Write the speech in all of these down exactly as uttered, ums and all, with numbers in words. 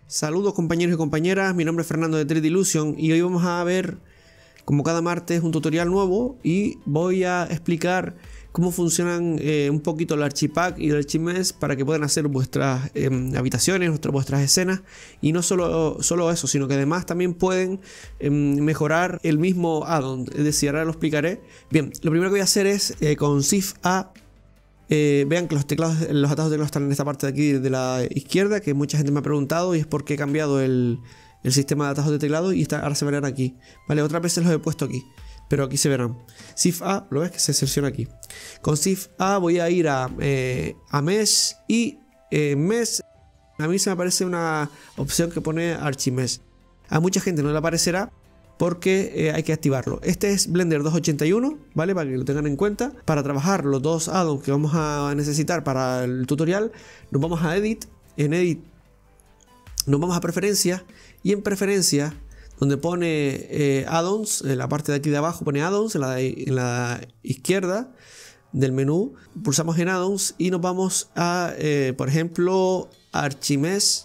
Saludos compañeros y compañeras, mi nombre es Fernando de tres D Illusion y hoy vamos a ver, como cada martes, un tutorial nuevo y voy a explicar cómo funcionan eh, un poquito el Archipack y el Archimesh para que puedan hacer vuestras eh, habitaciones, vuestras, vuestras escenas, y no solo, solo eso, sino que además también pueden eh, mejorar el mismo add-on, es decir, ahora lo explicaré. Bien, lo primero que voy a hacer es eh, con Shift A. Eh, vean que los teclados, los atajos de teclados están en esta parte de aquí de la izquierda, que mucha gente me ha preguntado, y es porque he cambiado el, el sistema de atajos de teclado y está, ahora se verán aquí. Vale, otras veces los he puesto aquí, pero aquí se verán. Shift A, lo ves que se selecciona aquí. Con Shift A voy a ir a, eh, a Mesh y eh, Mesh, a mí se me aparece una opción que pone Archimesh. A mucha gente no le aparecerá porque eh, hay que activarlo. Este es Blender doscientos ochenta y uno, ¿vale? Para que lo tengan en cuenta. Para trabajar los dos add-ons que vamos a necesitar para el tutorial, nos vamos a Edit. En Edit nos vamos a Preferencias. Y en Preferencias, donde pone eh, Add-ons, en la parte de aquí de abajo pone Add-ons, en la, en la izquierda del menú, pulsamos en Add-ons y nos vamos a, eh, por ejemplo, Archimesh.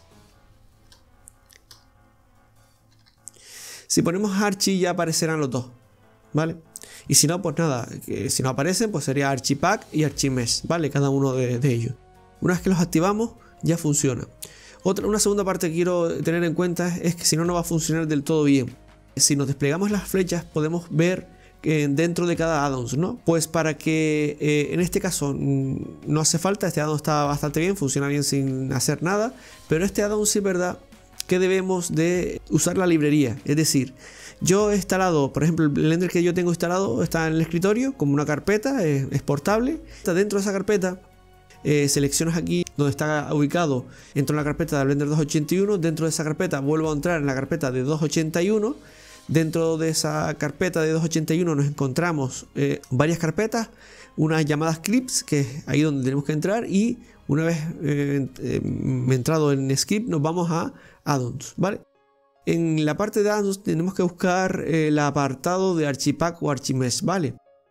Si ponemos Archi ya aparecerán los dos, ¿vale? Y si no, pues nada, que si no aparecen, pues sería Archipack y Archimesh, ¿vale? Cada uno de, de ellos. Una vez que los activamos, ya funciona. Otra, una segunda parte que quiero tener en cuenta es que si no, no va a funcionar del todo bien. Si nos desplegamos las flechas, podemos ver eh, dentro de cada add-ons, ¿no? Pues para que eh, en este caso no hace falta, este add-on está bastante bien, funciona bien sin hacer nada, pero este add-on sí es verdad que debemos de usar la librería. Es decir, yo he instalado, por ejemplo, el Blender que yo tengo instalado está en el escritorio como una carpeta, es, es portable. Está dentro de esa carpeta, eh, seleccionas aquí donde está ubicado, entro en la carpeta de Blender doscientos ochenta y uno, dentro de esa carpeta vuelvo a entrar en la carpeta de doscientos ochenta y uno. Dentro de esa carpeta de doscientos ochenta y uno nos encontramos eh, varias carpetas, unas llamadas clips, que es ahí donde tenemos que entrar, y una vez eh, eh, entrado en script nos vamos a add-ons, ¿vale? En la parte de add-ons tenemos que buscar eh, el apartado de Archipack o Archimesh, ¿vale?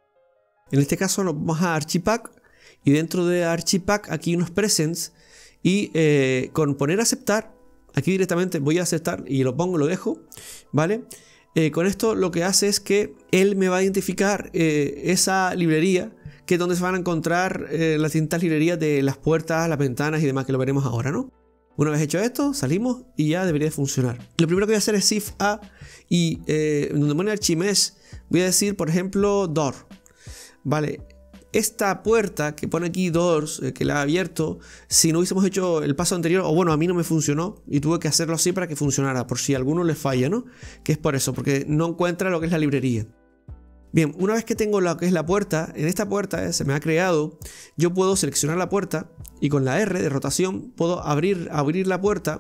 En este caso nos vamos a Archipack y dentro de Archipack aquí hay unos presets y eh, con poner aceptar, aquí directamente voy a aceptar y lo pongo, lo dejo, ¿vale? Eh, con esto lo que hace es que él me va a identificar eh, esa librería, que es donde se van a encontrar eh, las distintas librerías de las puertas, las ventanas y demás, que lo veremos ahora, ¿no? Una vez hecho esto, salimos y ya debería de funcionar. Lo primero que voy a hacer es Shift A y eh, donde pone Archimesh voy a decir, por ejemplo, Door. Vale, esta puerta que pone aquí Doors, eh, que la he abierto, si no hubiésemos hecho el paso anterior, o bueno, a mí no me funcionó y tuve que hacerlo así para que funcionara, por si a alguno le falla, ¿no? Que es por eso, porque no encuentra lo que es la librería. Bien, una vez que tengo lo que es la puerta, en esta puerta eh, se me ha creado, yo puedo seleccionar la puerta y con la R de rotación puedo abrir, abrir la puerta,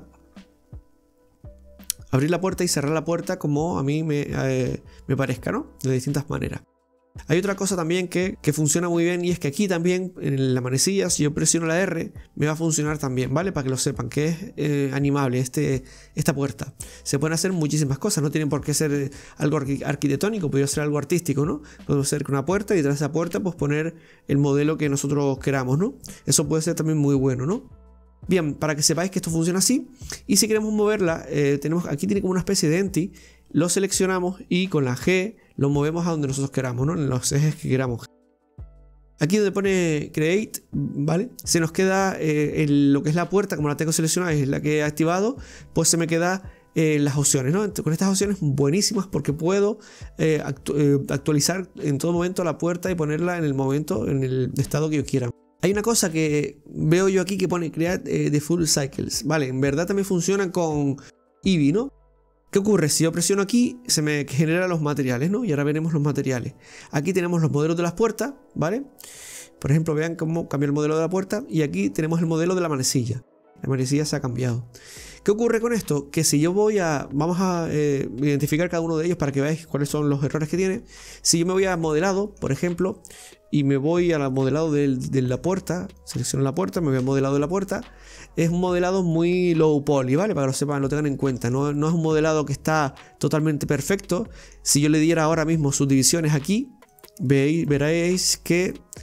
abrir la puerta y cerrar la puerta como a mí me, eh, me parezca, ¿no? De distintas maneras. Hay otra cosa también que, que funciona muy bien, y es que aquí también en la manecilla, si yo presiono la R, me va a funcionar también, ¿vale? Para que lo sepan, que es eh, animable este, esta puerta. Se pueden hacer muchísimas cosas, no tienen por qué ser algo arquitectónico, puede ser algo artístico, ¿no? Podemos hacer una puerta y detrás de esa puerta pues poner el modelo que nosotros queramos, ¿no? Eso puede ser también muy bueno, ¿no? Bien, para que sepáis que esto funciona así, y si queremos moverla, eh, tenemos aquí tiene como una especie de empty, lo seleccionamos y con la G lo movemos a donde nosotros queramos, ¿no? En los ejes que queramos. Aquí donde pone Create, ¿vale? Se nos queda eh, el, lo que es la puerta, como la tengo seleccionada, es la que he activado, pues se me queda eh, las opciones, ¿no? Entonces, con estas opciones buenísimas porque puedo eh, actu eh, actualizar en todo momento la puerta y ponerla en el momento, en el estado que yo quiera. Hay una cosa que veo yo aquí que pone Create eh, the Full Cycles, ¿vale? En verdad también funciona con Eevee, ¿no? ¿Qué ocurre? Si yo presiono aquí, se me generan los materiales, ¿no? Y ahora veremos los materiales. Aquí tenemos los modelos de las puertas, ¿vale? Por ejemplo, vean cómo cambió el modelo de la puerta. Y aquí tenemos el modelo de la manecilla. La manecilla se ha cambiado. ¿Qué ocurre con esto? Que si yo voy a... Vamos a eh, identificar cada uno de ellos para que veáis cuáles son los errores que tiene. Si yo me voy a modelado, por ejemplo, y me voy a modelado de, de la puerta, selecciono la puerta, me voy a modelado de la puerta, es un modelado muy low poly, ¿vale? Para que lo sepan, lo tengan en cuenta. No, no es un modelado que está totalmente perfecto. Si yo le diera ahora mismo subdivisiones aquí, veis, veréis que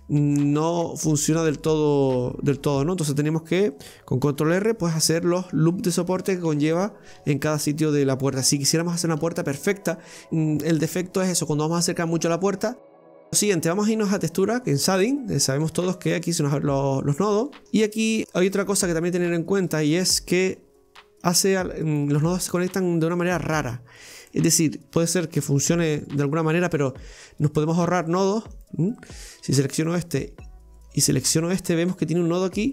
no funciona del todo, del todo, ¿no? Entonces tenemos que, con control R, pues hacer los loops de soporte que conlleva en cada sitio de la puerta. Si quisiéramos hacer una puerta perfecta, el defecto es eso, cuando vamos a acercar mucho a la puerta. Lo siguiente, vamos a irnos a textura, que en shading, sabemos todos que aquí se nos abren los, los nodos. Y aquí hay otra cosa que también tener en cuenta, y es que hace, los nodos se conectan de una manera rara. Es decir, puede ser que funcione de alguna manera, pero nos podemos ahorrar nodos. ¿Mm? Si selecciono este y selecciono este, vemos que tiene un nodo aquí.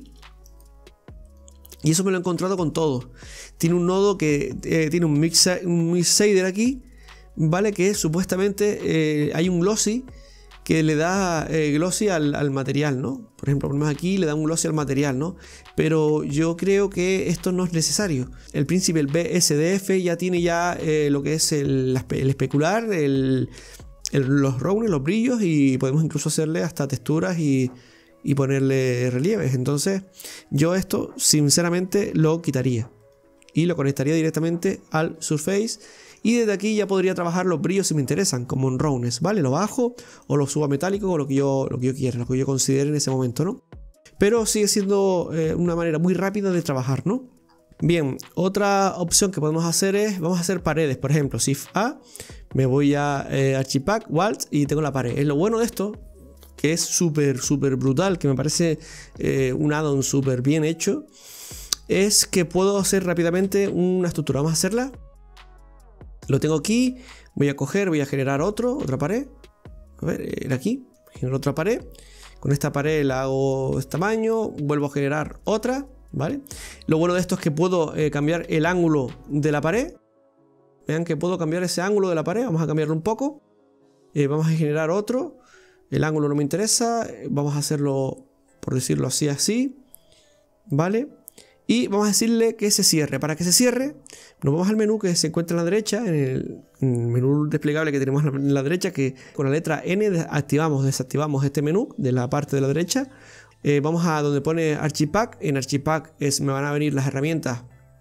Y eso me lo he encontrado con todo. Tiene un nodo que eh, tiene un mix, un mix shader aquí, ¿vale? Que supuestamente eh, hay un glossy que le da eh, glossy al, al material, ¿no? Por ejemplo, ponemos aquí, le da un glossy al material, ¿no? Pero yo creo que esto no es necesario. El Principal B S D F ya tiene ya eh, lo que es el, el especular, el, el, los roughness, los brillos, y podemos incluso hacerle hasta texturas y, y ponerle relieves. Entonces, yo esto sinceramente lo quitaría y lo conectaría directamente al Surface. Y desde aquí ya podría trabajar los brillos si me interesan, como en roughness, ¿vale? Lo bajo o lo subo a metálico, o lo que yo, lo que yo quiera, lo que yo considere en ese momento, ¿no? Pero sigue siendo eh, una manera muy rápida de trabajar, ¿no? Bien, otra opción que podemos hacer es, vamos a hacer paredes, por ejemplo, Shift A, me voy a eh, Archipack, Waltz y tengo la pared. Es lo bueno de esto, que es súper, súper brutal, que me parece eh, un add-on súper bien hecho, es que puedo hacer rápidamente una estructura. Vamos a hacerla. Lo tengo aquí, voy a coger, voy a generar otro, otra pared. A ver, era aquí, genero otra pared. Con esta pared la hago de este tamaño, vuelvo a generar otra, ¿vale? Lo bueno de esto es que puedo eh, cambiar el ángulo de la pared. Vean que puedo cambiar ese ángulo de la pared, vamos a cambiarlo un poco. Eh, vamos a generar otro, el ángulo no me interesa, vamos a hacerlo, por decirlo así, así, ¿vale? Y vamos a decirle que se cierre. Para que se cierre, nos vamos al menú que se encuentra a la derecha, en el, en el menú desplegable que tenemos en la derecha, que con la letra N activamos, desactivamos este menú de la parte de la derecha. Eh, vamos a donde pone Archipack. En Archipack es, me van a venir las herramientas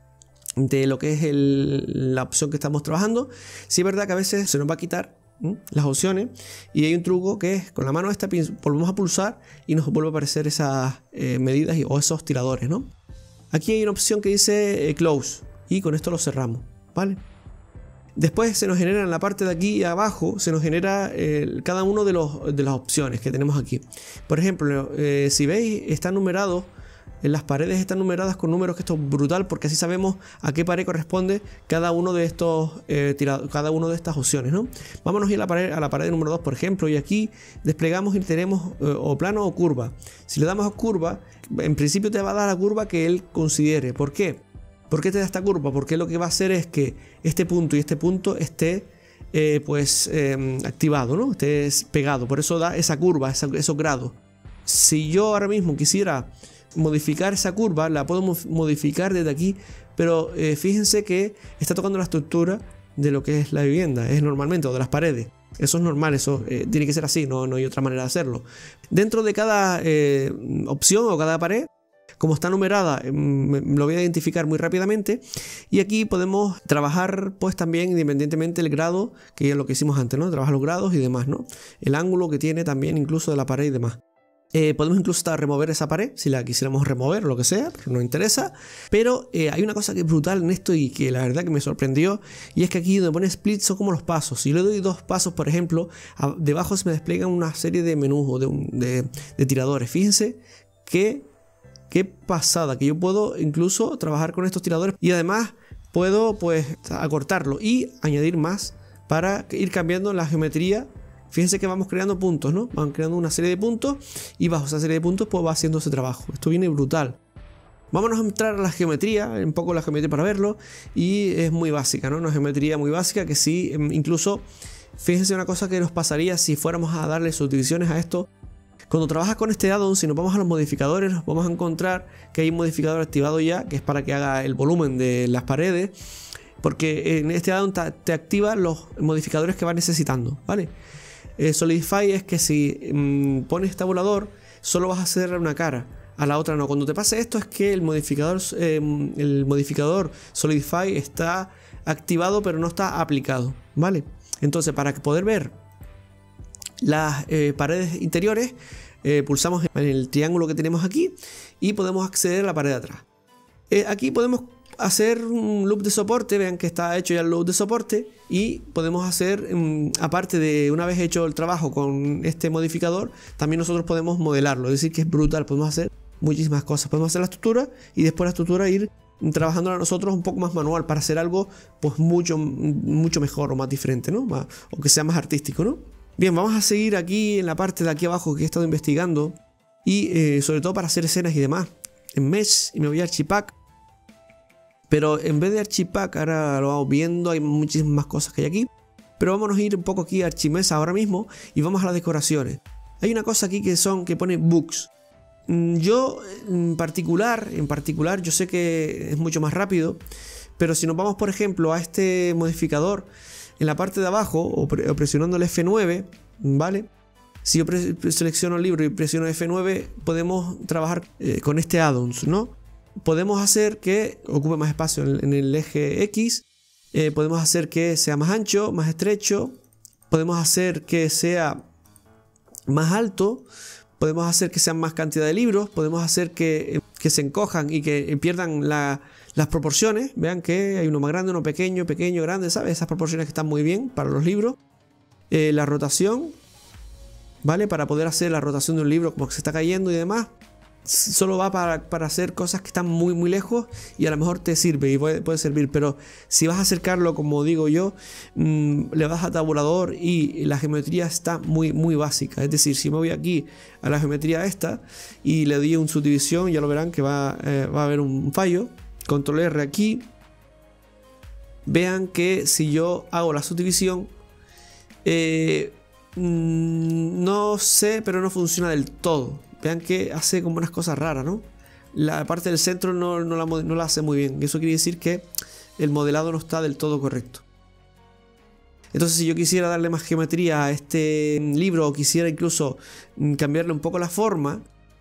de lo que es el, la opción que estamos trabajando. Sí es verdad que a veces se nos va a quitar ¿m? las opciones, y hay un truco que es con la mano esta volvemos a pulsar y nos vuelve a aparecer esas eh, medidas y, o esos tiradores, ¿no? Aquí hay una opción que dice eh, Close, y con esto lo cerramos, ¿vale? Después se nos genera en la parte de aquí abajo, se nos genera eh, cada uno de, los, de las opciones que tenemos aquí. Por ejemplo, eh, si veis, está numerado, en las paredes están numeradas con números, que esto es brutal, porque así sabemos a qué pared corresponde cada uno de estos eh, tirados, cada uno de estas opciones, ¿no? Vámonos a ir a la pared, a la pared número dos, por ejemplo, y aquí desplegamos y tenemos eh, o plano o curva. Si le damos a curva, en principio te va a dar la curva que él considere. ¿Por qué? ¿Por qué te da esta curva? Porque lo que va a hacer es que este punto y este punto esté eh, pues eh, activado, ¿no? Esté pegado. Por eso da esa curva, esa, esos grados. Si yo ahora mismo quisiera modificar esa curva, la puedo modificar desde aquí, pero eh, fíjense que está tocando la estructura de lo que es la vivienda, es normalmente, o de las paredes. Eso es normal, eso eh, tiene que ser así, no, no hay otra manera de hacerlo. Dentro de cada eh, opción o cada pared, como está numerada, eh, lo voy a identificar muy rápidamente, y aquí podemos trabajar pues también independientemente del grado, que es lo que hicimos antes, ¿no? Trabajar los grados y demás, ¿no? El ángulo que tiene también incluso de la pared y demás. Eh, podemos incluso hasta remover esa pared si la quisiéramos remover o lo que sea, pero no interesa. Pero eh, hay una cosa que es brutal en esto y que la verdad que me sorprendió, y es que aquí donde pone split son como los pasos. Si yo le doy dos pasos, por ejemplo, a, debajo se me despliegan una serie de menús o de, de, de tiradores. Fíjense que qué pasada, que yo puedo incluso trabajar con estos tiradores, y además puedo pues acortarlo y añadir más para ir cambiando la geometría. Fíjense que vamos creando puntos, ¿no? Van creando una serie de puntos, y bajo esa serie de puntos pues va haciendo ese trabajo. Esto viene brutal. Vámonos a entrar a la geometría, un poco la geometría para verlo, y es muy básica, ¿no? Una geometría muy básica que sí, incluso, fíjense una cosa que nos pasaría si fuéramos a darle subdivisiones a esto. Cuando trabajas con este addon, si nos vamos a los modificadores, nos vamos a encontrar que hay un modificador activado ya, que es para que haga el volumen de las paredes, porque en este addon te activa los modificadores que vas necesitando, ¿vale? Eh, Solidify es que si mmm, pones tabulador, solo vas a hacer una cara, a la otra no. Cuando te pase esto es que el modificador, eh, el modificador Solidify está activado pero no está aplicado, ¿vale? Entonces, para poder ver las eh, paredes interiores, eh, pulsamos en el triángulo que tenemos aquí y podemos acceder a la pared de atrás. Eh, aquí podemos hacer un loop de soporte, vean que está hecho ya el loop de soporte, y podemos hacer, um, aparte de una vez hecho el trabajo con este modificador, también nosotros podemos modelarlo, es decir que es brutal, podemos hacer muchísimas cosas, podemos hacer la estructura y después la estructura ir trabajándola nosotros un poco más manual para hacer algo pues mucho, mucho mejor o más diferente, ¿no? Más, o que sea más artístico, ¿no? Bien, vamos a seguir aquí en la parte de aquí abajo que he estado investigando y eh, sobre todo para hacer escenas y demás en Mesh, y me voy a Archipack. Pero en vez de Archipack, ahora lo vamos viendo, hay muchísimas cosas que hay aquí. Pero vámonos a ir un poco aquí a Archimesh ahora mismo y vamos a las decoraciones. Hay una cosa aquí que son que pone Books. Yo en particular, en particular, yo sé que es mucho más rápido, pero si nos vamos por ejemplo a este modificador en la parte de abajo o, pre o presionando el F nueve, ¿vale? Si yo selecciono el libro y presiono F nueve, podemos trabajar eh, con este add-ons, ¿no? Podemos hacer que ocupe más espacio en, en el eje X, eh, podemos hacer que sea más ancho, más estrecho, podemos hacer que sea más alto, podemos hacer que sean más cantidad de libros, podemos hacer que, que se encojan y que pierdan la, las proporciones. Vean que hay uno más grande, uno pequeño, pequeño, grande, ¿sabes? Esas proporciones que están muy bien para los libros. Eh, la rotación, ¿vale? Para poder hacer la rotación de un libro como que se está cayendo y demás. Solo va para, para hacer cosas que están muy muy lejos y a lo mejor te sirve y puede, puede servir, pero si vas a acercarlo como digo yo, mmm, le vas a tabulador y la geometría está muy muy básica. Es decir, si me voy aquí a la geometría esta y le doy un subdivisión, ya lo verán que va, eh, va a haber un fallo. Control R aquí, vean que si yo hago la subdivisión, eh, mmm, no sé, pero no funciona del todo. Vean que hace como unas cosas raras, ¿no? La parte del centro no, no, la, no la hace muy bien. Eso quiere decir que el modelado no está del todo correcto. Entonces, si yo quisiera darle más geometría a este libro o quisiera incluso cambiarle un poco la forma,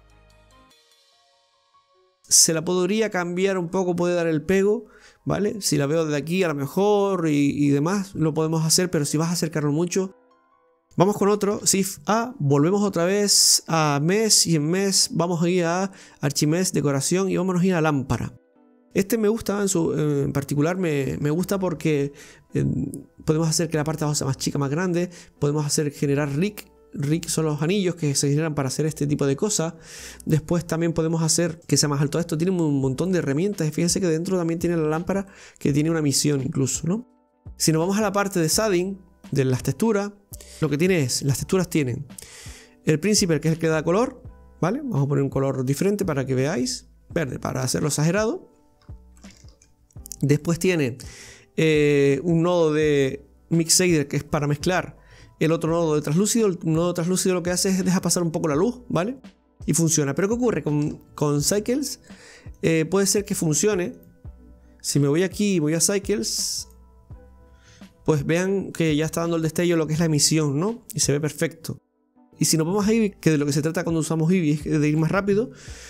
se la podría cambiar un poco, puede dar el pego, ¿vale? Si la veo desde aquí a lo mejor y, y demás, lo podemos hacer, pero si vas a acercarlo mucho... Vamos con otro, Shift A, volvemos otra vez a Mesh y en Mesh vamos a ir a Archimesh, decoración y vámonos a ir a lámpara. Este me gusta, en, su, en particular me, me gusta porque eh, podemos hacer que la parte de abajo sea más chica, más grande, podemos hacer generar rig, rig son los anillos que se generan para hacer este tipo de cosas. Después también podemos hacer que sea más alto esto, tiene un montón de herramientas y fíjense que dentro también tiene la lámpara que tiene una misión incluso, ¿no? Si nos vamos a la parte de shading, de las texturas, lo que tiene es, las texturas tienen el Principal, que es el que da color, ¿vale? Vamos a poner un color diferente para que veáis, verde, para hacerlo exagerado. Después tiene eh, un nodo de Mix Shader, que es para mezclar el otro nodo de translúcido. El nodo de translúcido lo que hace es dejar pasar un poco la luz, ¿vale? Y funciona. Pero ¿qué ocurre? Con, con Cycles eh, puede ser que funcione. Si me voy aquí y voy a Cycles, pues vean que ya está dando el destello lo que es la emisión, ¿no? Y se ve perfecto. Y si nos vamos a Eevee, que de lo que se trata cuando usamos Eevee es de ir más rápido,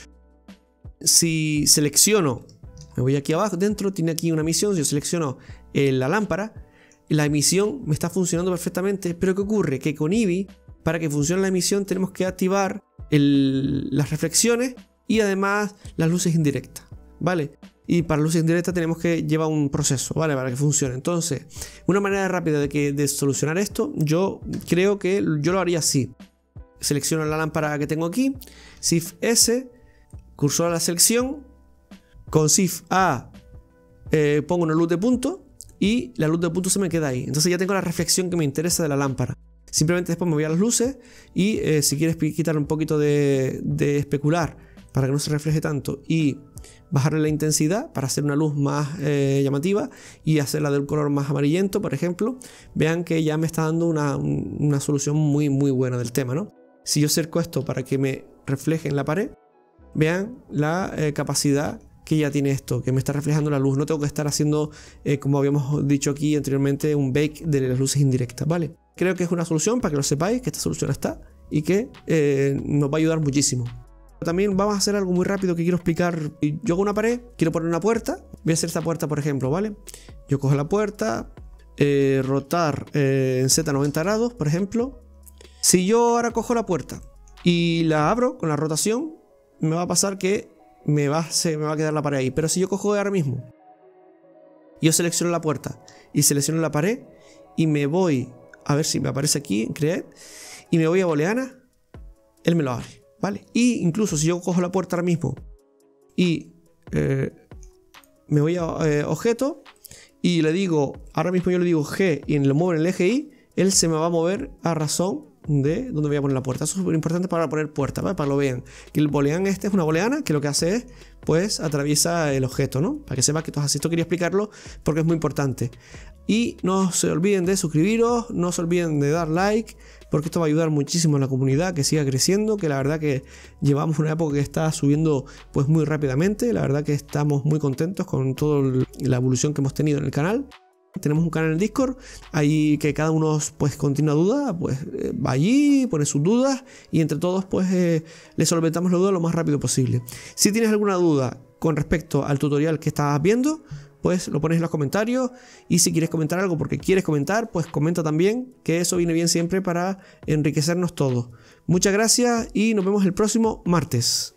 si selecciono, me voy aquí abajo, dentro tiene aquí una emisión, yo selecciono eh, la lámpara, la emisión me está funcionando perfectamente, pero ¿qué ocurre? Que con Eevee, para que funcione la emisión, tenemos que activar el, las reflexiones y además las luces indirectas, ¿vale? Y para luces indirectas tenemos que llevar un proceso, ¿vale? Para que funcione. Entonces, una manera rápida de, que, de solucionar esto, yo creo que yo lo haría así. Selecciono la lámpara que tengo aquí, Shift S, cursor a la selección, con Shift A eh, pongo una luz de punto y la luz de punto se me queda ahí. Entonces ya tengo la reflexión que me interesa de la lámpara. Simplemente después me voy a las luces y eh, si quieres quitar un poquito de, de especular para que no se refleje tanto y bajarle la intensidad para hacer una luz más eh, llamativa y hacerla de un color más amarillento, por ejemplo, vean que ya me está dando una, una solución muy muy buena del tema, ¿no? Si yo acerco esto para que me refleje en la pared, vean la eh, capacidad que ya tiene esto, que me está reflejando la luz. No tengo que estar haciendo, eh, como habíamos dicho aquí anteriormente, un bake de las luces indirectas, ¿vale? Creo que es una solución para que lo sepáis, que esta solución está y que eh, nos va a ayudar muchísimo. También vamos a hacer algo muy rápido que quiero explicar. Yo hago una pared, quiero poner una puerta, voy a hacer esta puerta por ejemplo, ¿vale? Yo cojo la puerta, eh, rotar eh, en Z noventa grados, por ejemplo. Si yo ahora cojo la puerta y la abro con la rotación, me va a pasar que me va, se me va a quedar la pared ahí. Pero si yo cojo ahora mismo, yo selecciono la puerta y selecciono la pared y me voy, a ver si me aparece aquí en Create, y me voy a Booleana, él me lo abre, ¿vale? Y incluso si yo cojo la puerta ahora mismo y eh, me voy a eh, objeto y le digo, ahora mismo yo le digo G y lo muevo en el eje Y, él se me va a mover a razón de donde voy a poner la puerta. Eso es súper importante para poner puerta, ¿vale? Para que lo vean. Que el boolean este es una booleana que lo que hace es, pues, atraviesa el objeto, ¿no? Para que sepa que esto es así. Esto quería explicarlo porque es muy importante. Y no se olviden de suscribiros, no se olviden de dar like, porque esto va a ayudar muchísimo a la comunidad que siga creciendo, que la verdad que llevamos una época que está subiendo pues muy rápidamente. La verdad que estamos muy contentos con toda la evolución que hemos tenido en el canal. Tenemos un canal en Discord, ahí que cada uno pues con una duda, pues eh, va allí, pone sus dudas y entre todos pues eh, le solventamos la duda lo más rápido posible. Si tienes alguna duda con respecto al tutorial que estás viendo, pues lo pones en los comentarios, y si quieres comentar algo porque quieres comentar, pues comenta también, que eso viene bien siempre para enriquecernos todos. Muchas gracias y nos vemos el próximo martes.